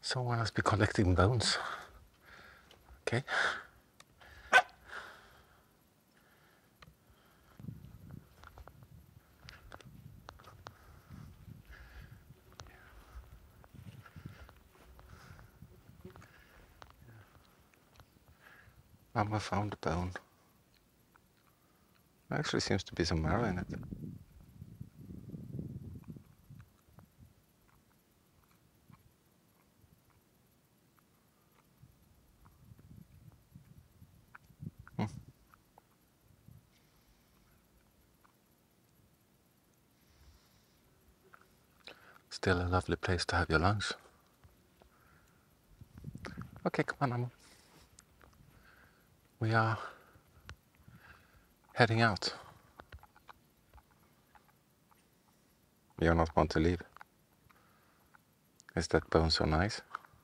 Someone must be collecting bones. Okay. Mama found a bone. There actually seems to be some marrow in it. Still a lovely place to have your lunch. Okay, come on, Aamu. We are heading out. You're not want to leave. Is that bone so nice?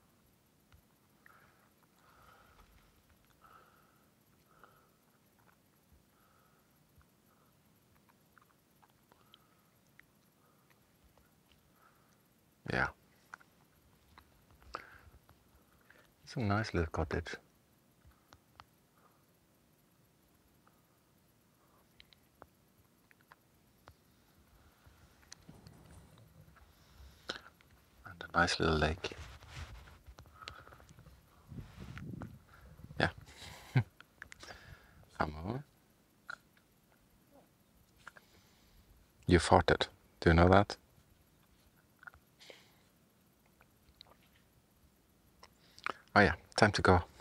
Yeah. It's a nice little cottage. And a nice little lake. Yeah. Aamu. You farted. Do you know that? Oh yeah, time to go.